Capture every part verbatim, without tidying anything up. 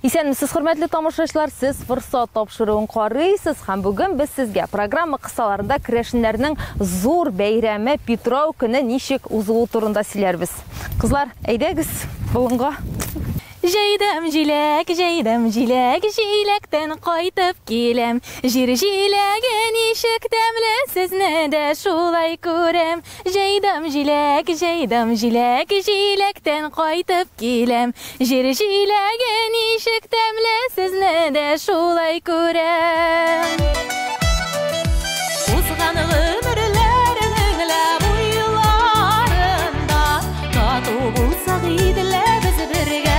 Исәнмесез, хөрмәтле тамашачылар, сез форсат тапшыруын карыйсыз һәм бүген без сезгә программа кысаларында керәшеннәрнең зур бәйрәме Петрау көне ничек узуы турында сөйләрбез. Кызлар, әйдәгез, болынга. Җәйдәм җиләк, җәйдәм җиләк, җиләктән кайтып киләм. Җир җиләге ничек тәмле, сезне дә шулай күрәм. Җәйдәм җиләк, җәйдәм җиләк, җиләктән кайтып киләм. Җир җиләге ничек тәмле, сезне дә шулай күрәм. Узган гомерләрнең лә буйларында тату булсак иделә без бергә.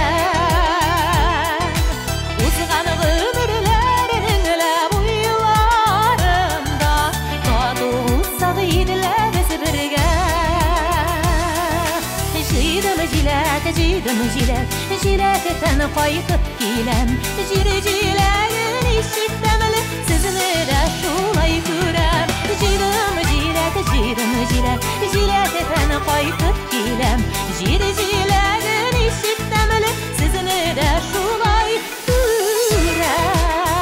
Җидем җиләк, җиләктән кайтып киләм. Җир җиләге ничек тәмле, сезне дә шулай күрәм. Җидем җиләк, җидем җиләк, җиләктән кайтып киләм. Җир җиләге ничек тәмле, сезне дә шулай күрәм.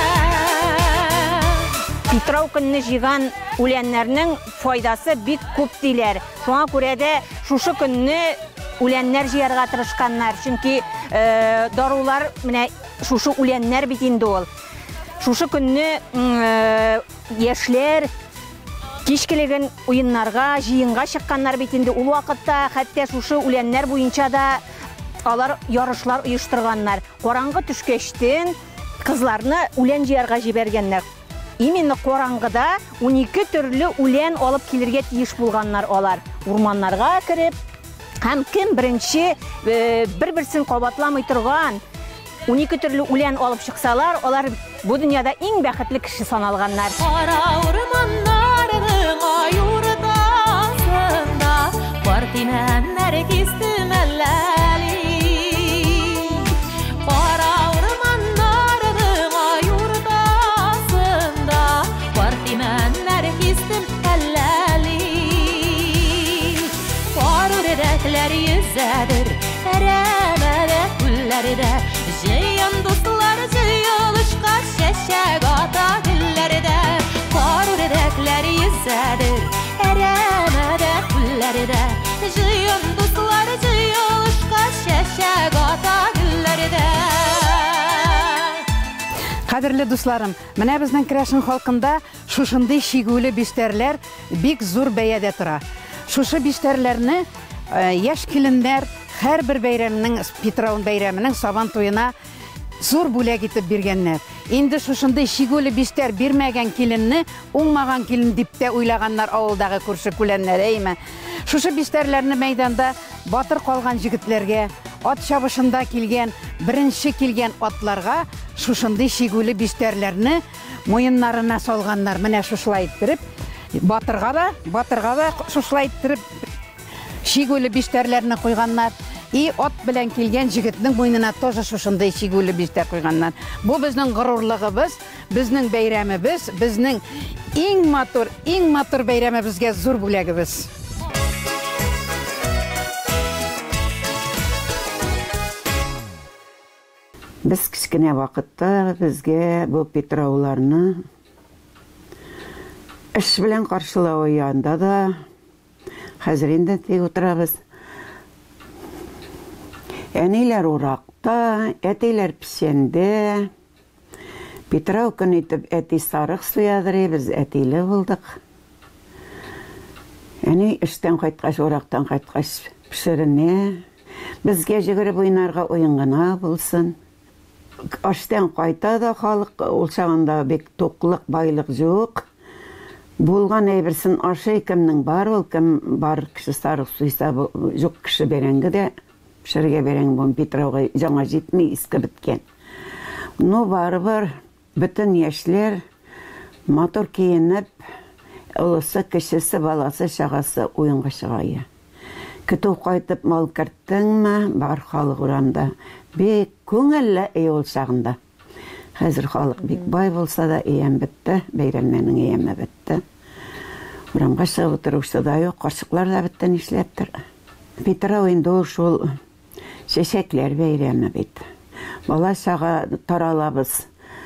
Петрау көнне җыйган үләннәрнең файдасы бик күп диләр. Шуңа күрә дә шушы көнне үләннәр җыярга тырышканнар, чөнки дарулар менә шушы үләннәр бит инде ул. Шушы көнне яшьләр кичкелеген уеннарга, җыенга чыкканнар бит инде. Ул вакытта хәтта шушы үләннәр буенча да алар ярышлар оештырганнар. Караңгы төшкәчтен кызларны үлән җыярга җибәргәннәр. Именно караңгыда унике төрле үлән алып килергә тиеш булганнар алар. Урманнарга кирип, һәм кем беренче бер-берсен кабатламый торган унике төрле үлән алып чыксалар, алар бу дөньяда иң бәхетле кеше саналганнар. Кара урманнарның аюртасында партимәннәр кистемәлләли. Кара урманнарның аюртасында партимәннәр кистемәлләли. Рәкләр йөзәдер, әрәмәдә күлләрдә, җыйын дуслар җыелышка чәчәк ата гөлләрдә. Кару рәкләр йөзәдер, әрәмәдә күлләрдә, җыйын дуслар җыелышка чәчәк ата гөлләрдә. Кадерле дусларым, менә безнең керәшен халкында шушындый шигүле биштәрләр бик зур бәядә тора. Шушы биштәрләрне яшь киленнәр һәрбер бәйрәмнең, Петрау бәйрәменең сабан туена зур бүләк итеп биргәннәр. Инде шушындый шигүле биштәр бирмәгән киленне уңмаган килен дип тә уйлаганнар авылдагы күрше-күләннәр, әйме. Шушы биштәрләрне мәйданда батыр калган җегетләргә, ат чабышында килгән, беренче килгән атларга шушындый шигүле биштәрләрне муеннарына салганнар. Менә шушылай иттереп, батырга да, батырга да шушылай иттереп шигүле биштәрләрне куйганнар. И ат белән килгән җегетнең муенына тоже шушындый шигүле биштәр куйганнар. Бу безнең горурлыгыбыз, безнең бәйрәмебез, безнең иң матур, иң матур бәйрәмебезгә зур бүләгебез. Без кичкенә вакытта безгә бу Петрауларны эш белән каршылау янда да хәзер инде тик утырабыз. Әниләр уракта, әтиләр пешәндә. Петрау көне итеп әти сарык суядырый, без әтиле булдык. Әни эштән кайткач, урактан кайткач пешеренә. Безгә җигереп уйнарга уен гына булсын. Аштан кайта да халык, ул чагында бик туклык, байлык юк. Булган әйберсен ашый, кемнең бар ул, кем бар кеше сарык суйса, юк кеше бәрәңге дә пешерергә бәрәң бу Петрауга жаңа җитми, иске биткән. Ну барыбер бөтен яшьләр матур киенеп, улысы, кешесе, баласы, чагасы уенга чыга. Көтү кайтып мал керттеңме, бар халык урамда. Бик күңелле ул чагында. Хәзер халык бик бай булса да, иям бетте, бәйрәмнәрнең ияме бетте. Урамга чыгып утыручы да юк, карчыклар да бетте нишләптер. Петрау инде шул чәчәкләр бәйрәме бит. балашаға таралабыз.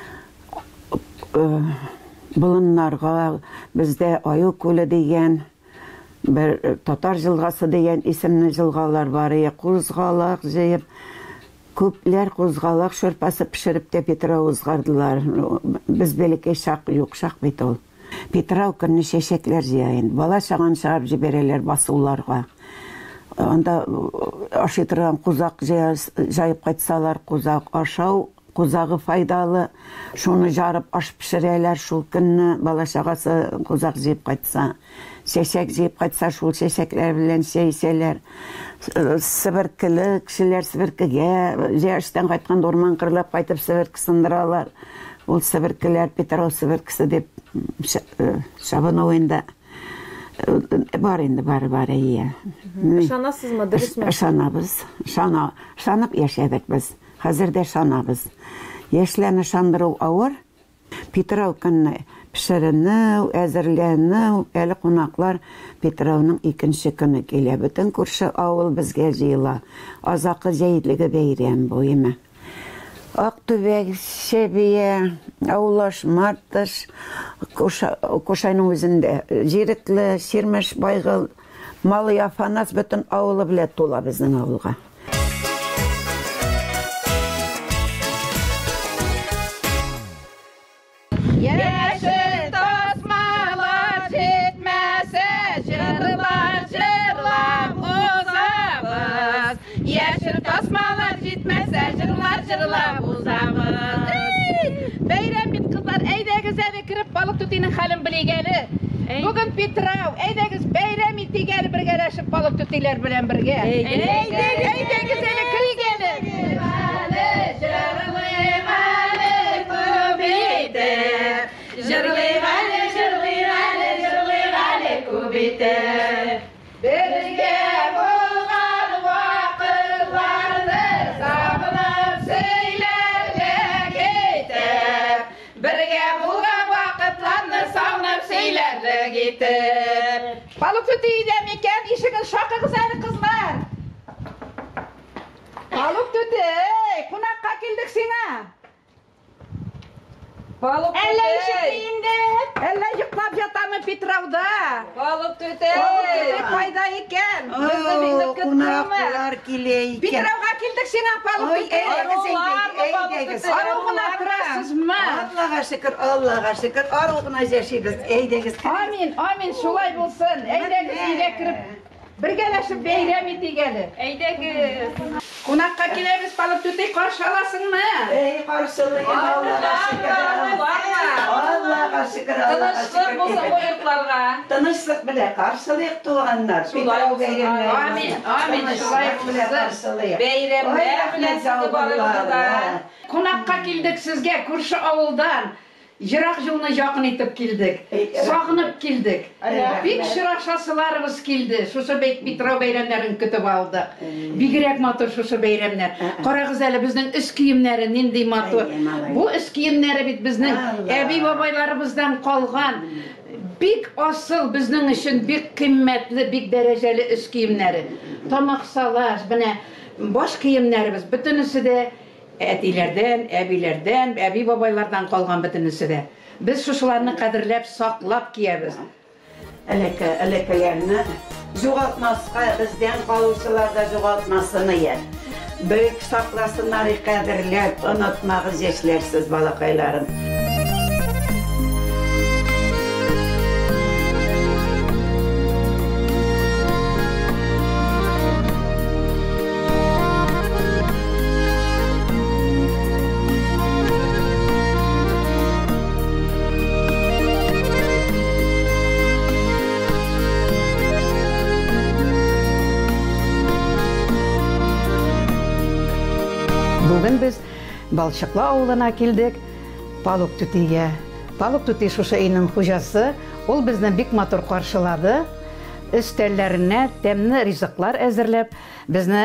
Бұлыннарға бізде Аю көлі деген, бір Татар жылғасы деген исемлі жылғалар бар. Қозғалақ жайып, көплер қозғалақ шөрпасы пішіріп те Петрау ұзғардылар. Біз беліке шақ, жоқ шақ бет ол. Петрау күнні шешеклер жайын. Бала шаған шығарып жіберелер басуларға. Анда ашытырған қозақ жайып қайтсалар, қозақ ашау, қозағы файдалы. Шоны жарып аш пішірелер шул күнні бала шағасы қозақ жайып қайтса. Шешек жайып қайтса шул шешеклер білен шейселер. Сібіркілі кішілер сібіркіге, жештен қайтқан орман қырлап қайтып сібіркі сындыралар. Ол сібіркілер Петрау сібіркісі деп шабын ойында бар енді, бар-бар әйе. Шанасыз ма, дұрыс ма? Шанабыз, шанып ешедік біз. Қазірде шанабыз. Ешләні шандыру ауыр, Петрау күнні пішіріні, әзірлену, әлі қонақлар Петрауның екінші күні келе. Бүтін көрші ауыл бізге жиыла. Азақы жайыдлігі бейрем бойымы. Ақтөбек, Шебие, Аулаш, Мартыш, Кошайның өзінде Жеріклі, Шермеш, Байгыл, Малы Афанас бүтін ауылы біле тола біздің ауылға. Yeşil tasmalar жетмесе, жырлар, жырлап озабыз. Yeşil tasmalar жетмесе, жырлар, жырлап озабыз. Бейрем бит қызлар, әйдәгіз әве кіріп балық түтінің қалын білегелі. Бүгін Петрау, әйдәгіз бейрем етегелі біргелешіп балық түтілер білен бірге. Әйдәгіз әве кіргелі. Жырлайғалы, жырлайғалы, жырлайғалы көбейтер. Бірге болған уақытларды сағынып сөйлерге кетіп. Бірге болған уақытларды сағынып сөйлерге кетіп. Балық түті үйдем екен, ешігін шақығыз әлі қызлар. Балық түті, қонаққа келдік сеңа. Әлі ішітейінде, әлі жұқтап жатамын Петрауда. Балық төте. Балық төте пайда екен. Бізді бізді Қонақлар келе екен. Петрауға келдік сен балық төте. Әйдегіз, Арулғына тұрасыз ма? Аллаға шүкір, Аллаға шүкір, арулғына жәшейбіз. Әйдегіз. Амин, амин, шулай болсын. Әйдегіз үйге кіріп, біргелешіп бейрем етегелі. Әйдәгіз. Қонаққа келеміз, балық төте қаршы аласың ма? Ей, қаршылығын Аллаға шүкір. Аллаға шүкір, Аллаға Тынышлық болса шүкір. ойықларға. Тынышлық біле, қаршылық туғандар. Петрау бейремлер. Амин, амин, шулай болсын. Бейремлер білен сізді барығыздар. Қонаққа келдік сізге, көрші ауылдан. Жырақ жылны жақын етіп келдік. Сағынып келдік. Бек шырашасыларымыз келді. Шушы бек Петрау бейремлерін күтіп алдық. Бигірек матур шушы бейремлер. Қарағыз әлі біздің үс киімлері нендей матур. Бұл үс киімлері бит біздің әби бабайларымыздан қалған. Бек асыл біздің үшін бек қимметлі, бек дәрежелі үс киімлері. Тамақ салаш, біне баш киімлеріміз бүтінісі де әтилерден, әбилерден, әби бабайлардан қалған бүтінісі де. Біз шушыларны қадірлеп, сақлап киеміз. Әлекелеріні жоғалтмасқа, бізден қалушыларда жоғалтмасыны ен. Büyük saklasınlar, kadirler, unutmağız yeşlersiz balakayların. Бүгін біз Балшықлы ауылына келдік, Палук түтеге. Палук түте шушы үйінің хужасы, ол біздің бик матур қаршылады. Үстеллеріне тәмні ризықлар әзірлеп, бізді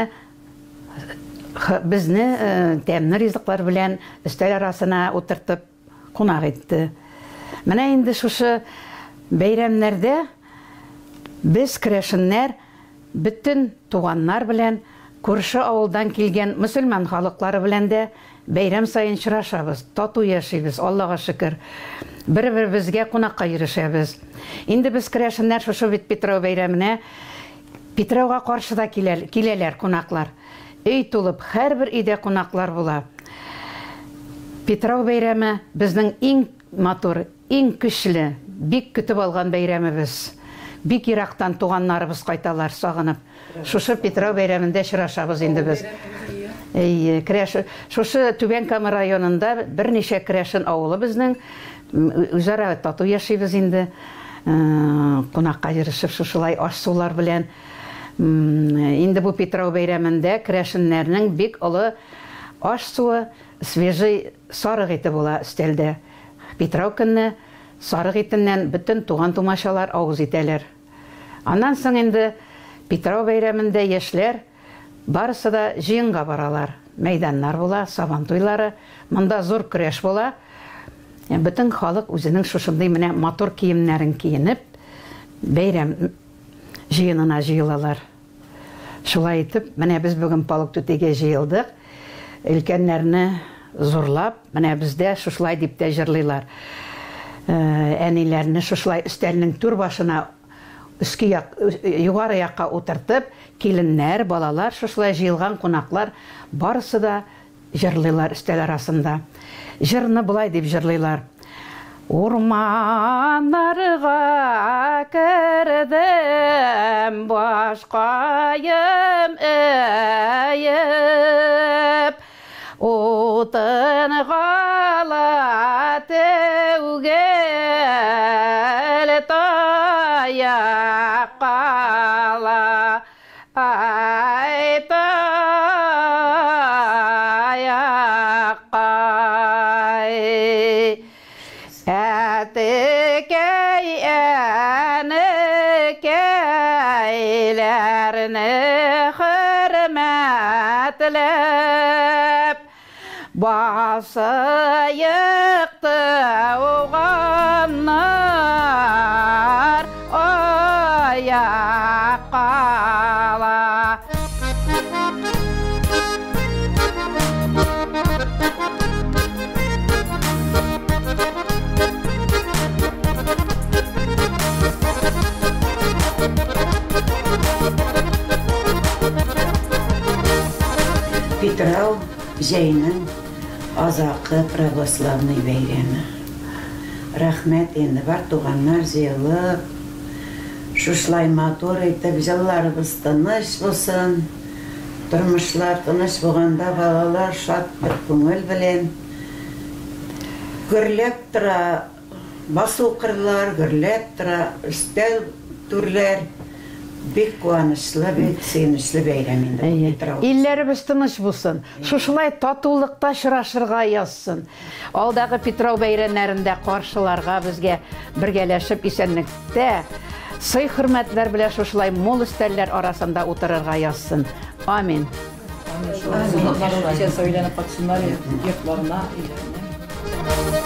бізді тәмні ризықлар білен үстел арасына отыртып қонақ етті. Міне енді шушы бәйрәмлерде біз кірешінлер бүтін туғаннар білен, көрші ауылдан келген мұсылман халықлары білен де бәйрәм сайын шырашабыз, тату яшибез, Аллага шөкер. Бер-беребезгә кунакка йөрешәбез. Инде без керәшеннәр шушы бит Петрау бәйрәменә Петрауга каршы да киләләр, киләләр кунаклар. Өй тулып, һәрбер өйдә кунаклар була. Петрау бәйрәме безнең иң матур, иң көчле, бик көтеп алган бәйрәмебез. Бик ерактан туганнарыбыз кайталар сагынып. Шушы Петрау бәйрәмендә шырашабыз инде без. Эй, Крәш, шушы Түбән Кама районында берничә Крәшен авылы безнең үзара тату яшибез инде. Кунакка йөришеп шушылай аш-сулар белән. Инде бу Петрау бәйрәмендә Крәшеннәрнең бик олы аш-суы свежий сарык ите була өстәлдә. Петрау көнне сарык итеннән бөтен туган-тумачалар авыз итәләр. Аннан соң инде Петрау бәйрәмендә яшьләр барысы да җыенга баралар. Мәйданнар була, сабан туйлары, монда зур көрәш була. Бөтен халык үзенең шушындый менә матур киемнәрен киенеп, бәйрәм җыенына җыелалар. Шулай итеп, менә без бүген Палык түтегә җыелдык. Өлкәннәрне зурлап, менә бездә шушылай дип тә җырлыйлар. Әниләрне шушылай өстәлнең түр башына үске як, югары якка утыртып, киленнәр, балалар, шушылай җыелган кунаклар барысы да җырлыйлар өстәл арасында. Җырны булай дип җырлыйлар. Урманнарга кердем, башкаем өеп, утын гала тәүгәл таяк кала, ай таяк кай. Әтекәй әнекәйләрне хөрмәтләп, басы йыкты уганнар аяк кала. Петрау җәйнең азакы православный бәйрәме. Рәхмәт инде бар туганнар җыелып, шушлай матур итеп җылларыбыз тыныч булсын. Тормышлар тыныч булганда балалар шат бер күңел белән гөрләп тора, басу кырлар гөрләп тора, өстәл түрләр. Бик куанычлы, бик сөенечле бәйрәм инде Петрау. Илләребез тыныч булсын. Шушылай татулыкта шырашырга язсын. Алдагы Петрау бәйрәмнәрендә каршыларга безгә бергәләшеп исәнлектә, сый-хөрмәтләр белән шушылай мул өстәлләр арасында утырырга язсын. Амин. Амин. Söylenen kaçsınlar ya, yurtlarına, illerine.